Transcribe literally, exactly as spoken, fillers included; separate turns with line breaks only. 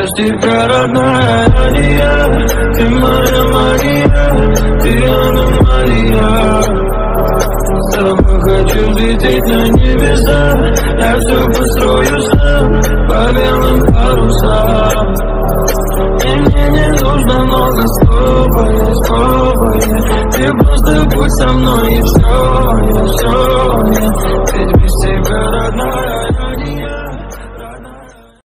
без тебя, родная, не я. Ты моя Мария, ты аномалия. С тобой хочу взлететь на небеса. Я все построю сам по белым парусам. И мне не нужно много слова, слова. Ты просто будь со мной и все, и все. Ведь без тебя, родная.